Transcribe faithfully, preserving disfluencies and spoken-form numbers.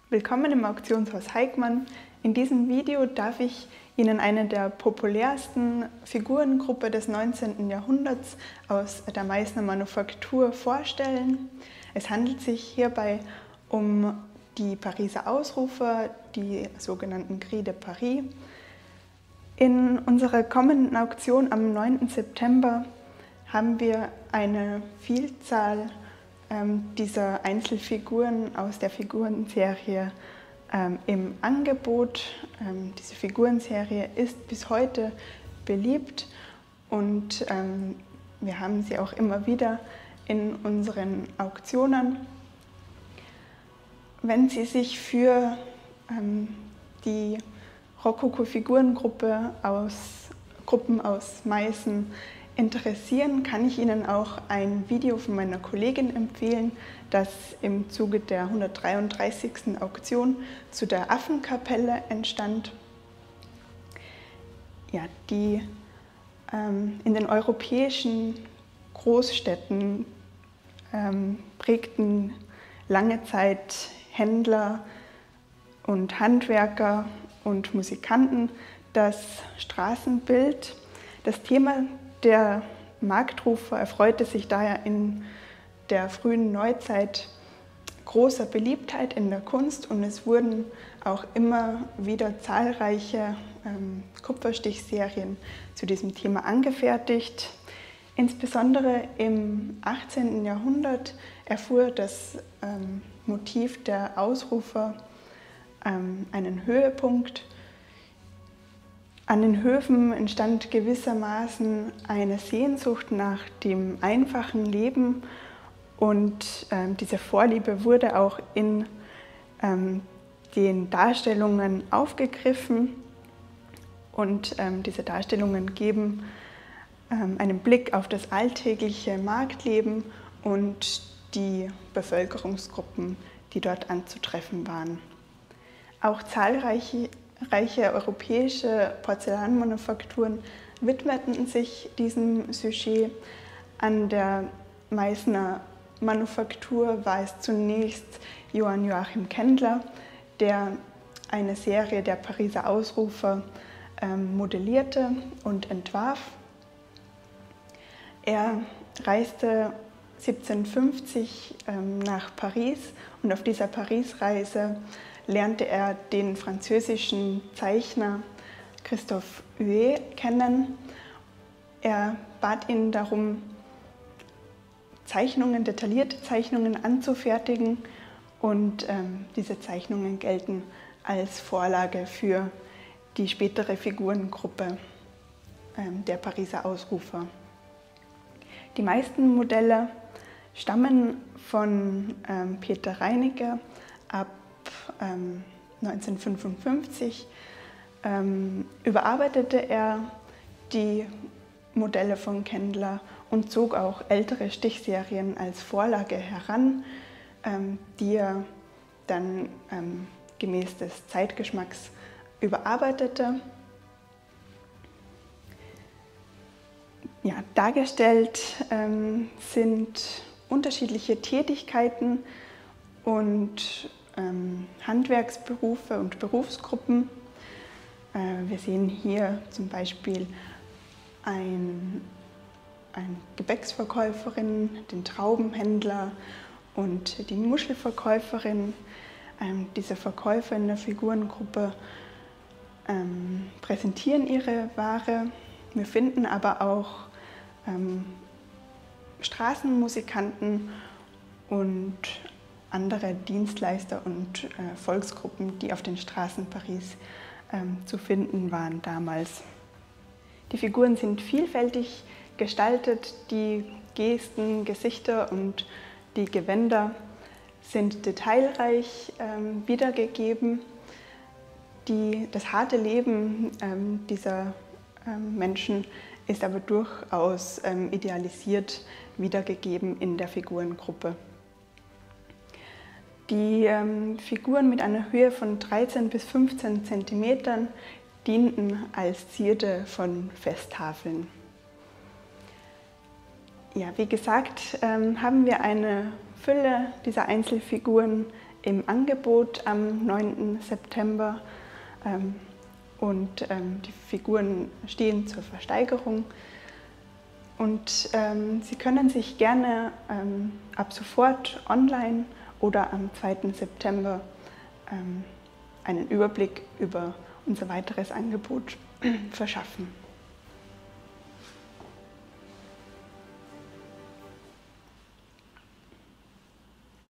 Willkommen im Auktionshaus Heikmann. In diesem Video darf ich Ihnen eine der populärsten Figurengruppe des neunzehnten Jahrhunderts aus der Meißner Manufaktur vorstellen. Es handelt sich hierbei um die Pariser Ausrufer, die sogenannten Gris de Paris. In unserer kommenden Auktion am neunten September haben wir eine Vielzahl ähm, dieser Einzelfiguren aus der Figurenserie ähm, im Angebot. Ähm, diese Figurenserie ist bis heute beliebt und ähm, wir haben sie auch immer wieder in unseren Auktionen. Wenn Sie sich für ähm, die Rokoko-Figurengruppe aus Gruppen aus Meißen interessieren, kann ich Ihnen auch ein Video von meiner Kollegin empfehlen, das im Zuge der hundertdreiunddreißigsten Auktion zu der Affenkapelle entstand. Ja, die ähm, in den europäischen Großstädten ähm, prägten lange Zeit Händler und Handwerker und Musikanten das Straßenbild. Das Thema der Marktrufer erfreute sich daher in der frühen Neuzeit großer Beliebtheit in der Kunst und es wurden auch immer wieder zahlreiche ähm, Kupferstichserien zu diesem Thema angefertigt. Insbesondere im achtzehnten Jahrhundert erfuhr das ähm, Motiv der Ausrufer ähm, einen Höhepunkt. An den Höfen entstand gewissermaßen eine Sehnsucht nach dem einfachen Leben und ähm, diese Vorliebe wurde auch in ähm, den Darstellungen aufgegriffen und ähm, diese Darstellungen geben ähm, einen Blick auf das alltägliche Marktleben und die Bevölkerungsgruppen, die dort anzutreffen waren. Auch zahlreiche Reiche europäische Porzellanmanufakturen widmeten sich diesem Sujet. An der Meißner Manufaktur war es zunächst Johann Joachim Kendler, der eine Serie der Pariser Ausrufer ähm, modellierte und entwarf. Er reiste siebzehnhundertfünfzig ähm, nach Paris und auf dieser Paris-Reise lernte er den französischen Zeichner Christophe Huet kennen. Er bat ihn darum, Zeichnungen, detaillierte Zeichnungen anzufertigen und ähm, diese Zeichnungen gelten als Vorlage für die spätere Figurengruppe ähm, der Pariser Ausrufer. Die meisten Modelle stammen von ähm, Peter Reinecke ab ähm, neunzehnhundertfünfundfünfzig. Ähm, überarbeitete er die Modelle von Kendler und zog auch ältere Stichserien als Vorlage heran, ähm, die er dann ähm, gemäß des Zeitgeschmacks überarbeitete. Ja, dargestellt ähm, sind unterschiedliche Tätigkeiten und ähm, Handwerksberufe und Berufsgruppen. Äh, wir sehen hier zum Beispiel ein, eine Gebäcksverkäuferin, den Traubenhändler und die Muschelverkäuferin. Ähm, diese Verkäufer in der Figurengruppe ähm, präsentieren ihre Ware. Wir finden aber auch ähm, Straßenmusikanten und andere Dienstleister und äh, Volksgruppen, die auf den Straßen Paris ähm, zu finden waren damals. Die Figuren sind vielfältig gestaltet, die Gesten, Gesichter und die Gewänder sind detailreich ähm, wiedergegeben. Die, das harte Leben ähm, dieser ähm, Menschen ist aber durchaus ähm, idealisiert wiedergegeben in der Figurengruppe. Die ähm, Figuren mit einer Höhe von dreizehn bis fünfzehn Zentimetern dienten als Zierde von Festtafeln. Ja, wie gesagt, ähm, haben wir eine Fülle dieser Einzelfiguren im Angebot am neunten September ähm, und ähm, die Figuren stehen zur Versteigerung. Und ähm, Sie können sich gerne ähm, ab sofort online oder am zweiten September ähm, einen Überblick über unser weiteres Angebot verschaffen.